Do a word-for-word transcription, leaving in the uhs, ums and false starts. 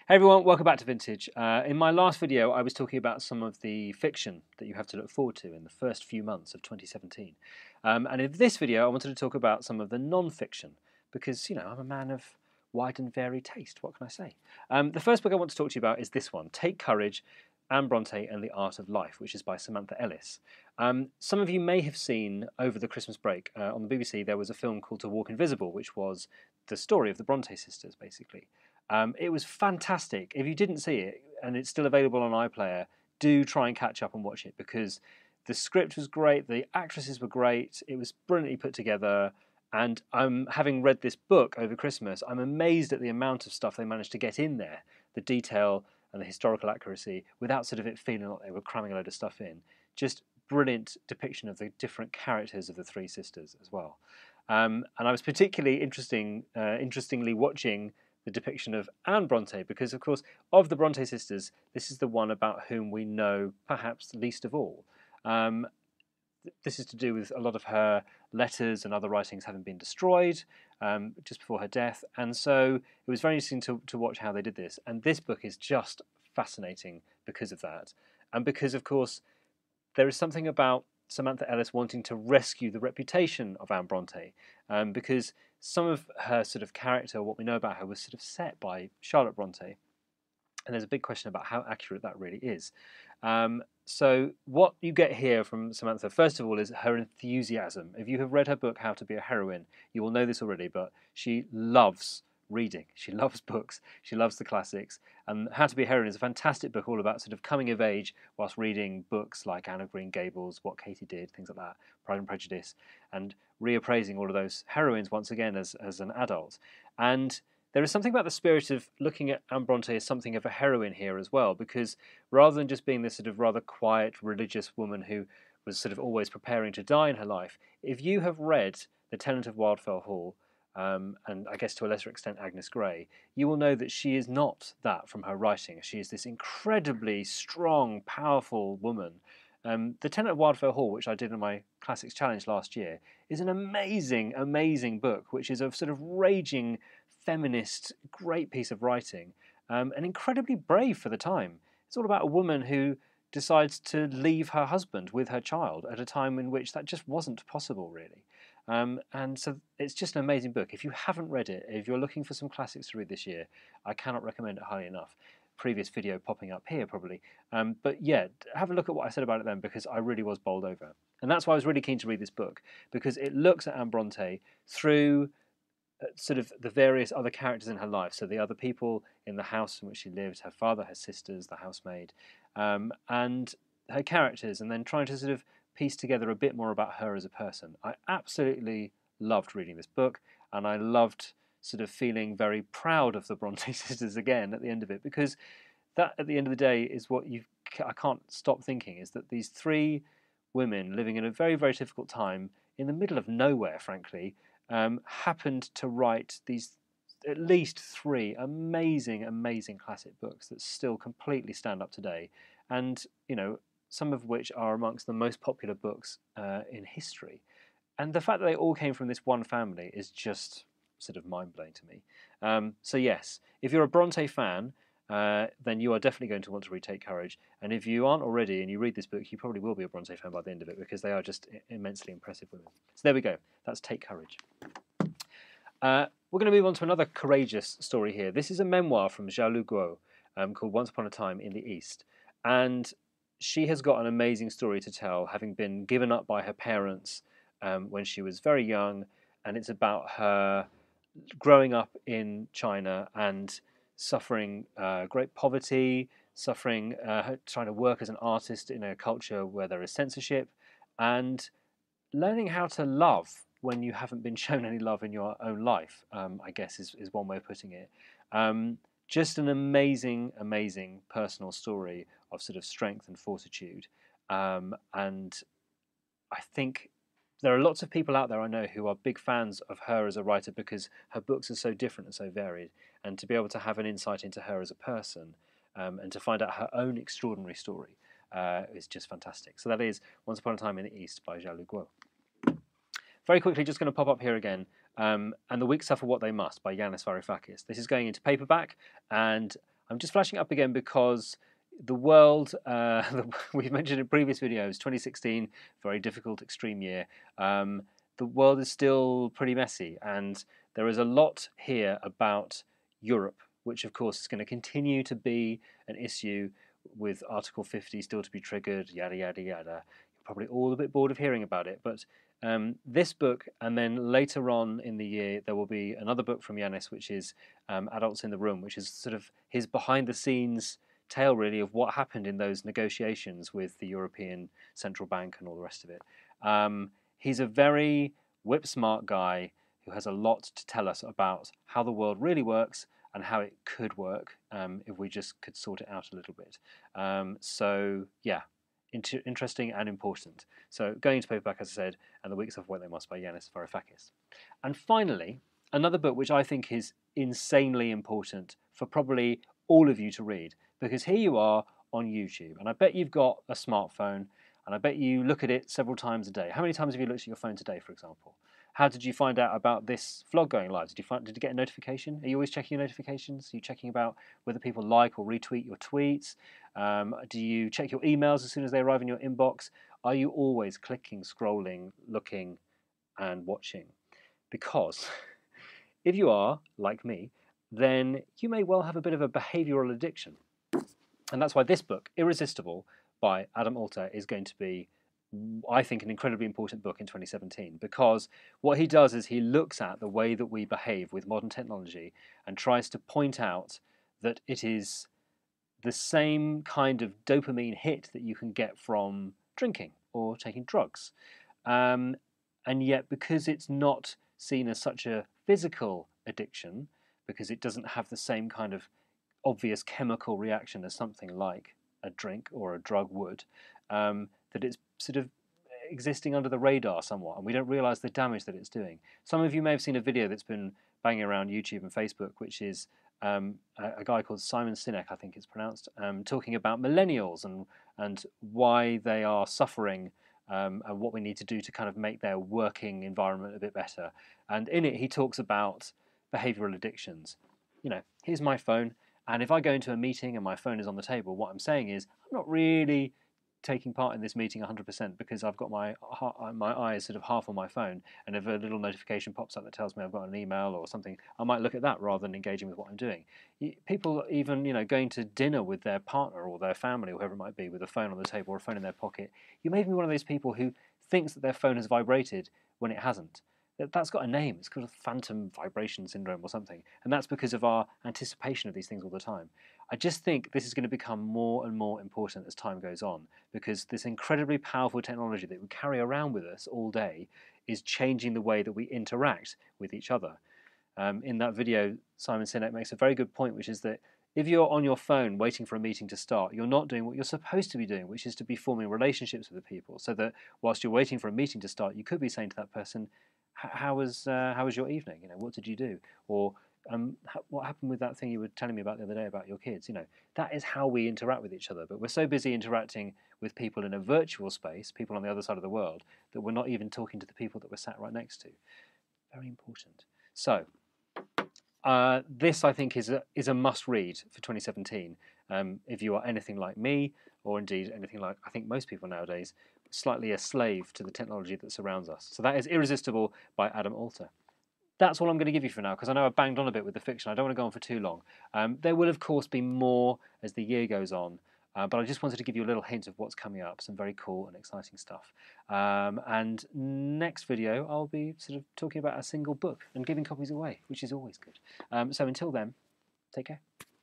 Hey everyone, welcome back to Vintage. Uh, in my last video, I was talking about some of the fiction that you have to look forward to in the first few months of twenty seventeen. Um, and in this video, I wanted to talk about some of the non-fiction because, you know, I'm a man of wide and varied taste. What can I say? Um, the first book I want to talk to you about is this one, Take Courage, Anne Bronte and the Art of Life, which is by Samantha Ellis. Um, some of you may have seen over the Christmas break uh, on the B B C there was a film called To Walk Invisible, which was the story of the Bronte sisters, basically. Um, it was fantastic. If you didn't see it, and it's still available on iPlayer, do try and catch up and watch it because the script was great, the actresses were great, it was brilliantly put together, and I'm having read this book over Christmas, I'm amazed at the amount of stuff they managed to get in there, the detail and the historical accuracy, without sort of it feeling like they were cramming a load of stuff in. Just brilliant depiction of the different characters of the three sisters as well. Um, and I was particularly interesting, uh, interestingly watching the depiction of Anne Bronte, because of course of the Bronte sisters this is the one about whom we know perhaps least of all. Um, this is to do with a lot of her letters and other writings having been destroyed um, just before her death, and so it was very interesting to, to watch how they did this, and this book is just fascinating because of that, and because of course there is something about Samantha Ellis wanting to rescue the reputation of Anne Bronte, um, because some of her sort of character, what we know about her, was sort of set by Charlotte Bronte, and there's a big question about how accurate that really is. Um, so what you get here from Samantha, first of all, is her enthusiasm. If you have read her book, How to Be a Heroine, you will know this already, but she loves reading. She loves books. She loves the classics. And How to Be a Heroine is a fantastic book all about sort of coming of age whilst reading books like Anne of Green Gables, What Katie Did, things like that, Pride and Prejudice, and reappraising all of those heroines once again as, as an adult. And there is something about the spirit of looking at Anne Bronte as something of a heroine here as well, because rather than just being this sort of rather quiet religious woman who was sort of always preparing to die in her life, if you have read The Tenant of Wildfell Hall, Um, and I guess to a lesser extent Agnes Grey, you will know that she is not that from her writing. She is this incredibly strong, powerful woman. Um, the Tenant of Wildfell Hall, which I did in my Classics Challenge last year, is an amazing, amazing book, which is a sort of raging, feminist, great piece of writing, um, and incredibly brave for the time. It's all about a woman who decides to leave her husband with her child at a time in which that just wasn't possible, really. Um, and so it's just an amazing book. If you haven't read it, if you're looking for some classics to read this year, I cannot recommend it highly enough. Previous video popping up here probably. Um, but yeah, have a look at what I said about it then, because I really was bowled over. And that's why I was really keen to read this book, because it looks at Anne Bronte through uh, sort of the various other characters in her life. So the other people in the house in which she lived, her father, her sisters, the housemaid, um, and her characters, and then trying to sort of piece together a bit more about her as a person. I absolutely loved reading this book, and I loved sort of feeling very proud of the Bronte sisters again at the end of it, because that at the end of the day is what you I can't stop thinking, is that these three women living in a very, very difficult time in the middle of nowhere, frankly, um, happened to write these at least three amazing, amazing classic books that still completely stand up today, and, you know, some of which are amongst the most popular books uh, in history. And the fact that they all came from this one family is just sort of mind-blowing to me. Um, so yes, if you're a Bronte fan, uh, then you are definitely going to want to read Take Courage. And if you aren't already and you read this book, you probably will be a Bronte fan by the end of it, because they are just immensely impressive women. So there we go. That's Take Courage. Uh, we're going to move on to another courageous story here. This is a memoir from Zhao Lu Guo um, called Once Upon a Time in the East. And she has got an amazing story to tell, having been given up by her parents um, when she was very young, and it's about her growing up in China and suffering uh, great poverty, suffering, uh, trying to work as an artist in a culture where there is censorship, and learning how to love when you haven't been shown any love in your own life, um, I guess is, is one way of putting it. Um, just an amazing, amazing personal story of sort of strength and fortitude. Um, and I think there are lots of people out there I know who are big fans of her as a writer because her books are so different and so varied. And to be able to have an insight into her as a person um, and to find out her own extraordinary story uh, is just fantastic. So that is Once Upon a Time in the East by Zhao Lu Guo. Very quickly, just going to pop up here again, um, And the Weak Suffer What They Must by Yanis Varoufakis. This is going into paperback, and I'm just flashing it up again because the world, uh, we've mentioned in previous videos, twenty sixteen, very difficult, extreme year. Um, the world is still pretty messy, and there is a lot here about Europe, which of course is going to continue to be an issue with Article fifty still to be triggered, yada, yada, yada. You're probably all a bit bored of hearing about it, but um, this book, and then later on in the year, there will be another book from Yanis, which is um, Adults in the Room, which is sort of his behind-the-scenes tale, really, of what happened in those negotiations with the European Central Bank and all the rest of it. Um, he's a very whip-smart guy who has a lot to tell us about how the world really works and how it could work um, if we just could sort it out a little bit. Um, so, yeah, inter interesting and important. So, going into paperback, as I said, and The Weeks of When They Must by Yanis Varoufakis. And finally, another book which I think is insanely important for probably all of you to read, because here you are on YouTube, and I bet you've got a smartphone, and I bet you look at it several times a day. How many times have you looked at your phone today, for example? How did you find out about this vlog going live? Did you find, did you get a notification? Are you always checking your notifications? Are you checking about whether people like or retweet your tweets? Um, do you check your emails as soon as they arrive in your inbox? Are you always clicking, scrolling, looking, and watching? Because if you are, like me, then you may well have a bit of a behavioural addiction. And that's why this book, Irresistible, by Adam Alter, is going to be, I think, an incredibly important book in twenty seventeen, because what he does is he looks at the way that we behave with modern technology and tries to point out that it is the same kind of dopamine hit that you can get from drinking or taking drugs. Um, and yet, because it's not seen as such a physical addiction, because it doesn't have the same kind of obvious chemical reaction as something like a drink or a drug would, um, that it's sort of existing under the radar somewhat, and we don't realise the damage that it's doing. Some of you may have seen a video that's been banging around YouTube and Facebook, which is um, a, a guy called Simon Sinek, I think it's pronounced, um, talking about millennials and, and why they are suffering um, and what we need to do to kind of make their working environment a bit better. And in it, he talks about behavioural addictions. You know, here's my phone, and if I go into a meeting and my phone is on the table, what I'm saying is I'm not really taking part in this meeting one hundred percent because I've got my my eyes sort of half on my phone, and if a little notification pops up that tells me I've got an email or something, I might look at that rather than engaging with what I'm doing. People even, you know, going to dinner with their partner or their family, or whoever it might be, with a phone on the table or a phone in their pocket. You may be one of those people who thinks that their phone has vibrated when it hasn't. That's got a name. It's called phantom vibration syndrome or something. And that's because of our anticipation of these things all the time. I just think this is going to become more and more important as time goes on, because this incredibly powerful technology that we carry around with us all day is changing the way that we interact with each other. Um, in that video, Simon Sinek makes a very good point, which is that if you're on your phone waiting for a meeting to start, you're not doing what you're supposed to be doing, which is to be forming relationships with the people, so that whilst you're waiting for a meeting to start, you could be saying to that person, how was uh, how was your evening? You know, what did you do? Or um, what happened with that thing you were telling me about the other day about your kids? You know, that is how we interact with each other. But we're so busy interacting with people in a virtual space, people on the other side of the world, that we're not even talking to the people that we're sat right next to. Very important. So uh, this, I think, is a is a must-read for twenty seventeen. Um, if you are anything like me, or indeed anything like I think most people nowadays, slightly a slave to the technology that surrounds us. So that is Irresistible by Adam Alter. That's all I'm going to give you for now, because I know I've banged on a bit with the fiction. I don't want to go on for too long. Um, there will, of course, be more as the year goes on, uh, but I just wanted to give you a little hint of what's coming up, some very cool and exciting stuff. Um, and next video, I'll be sort of talking about a single book and giving copies away, which is always good. Um, so until then, take care.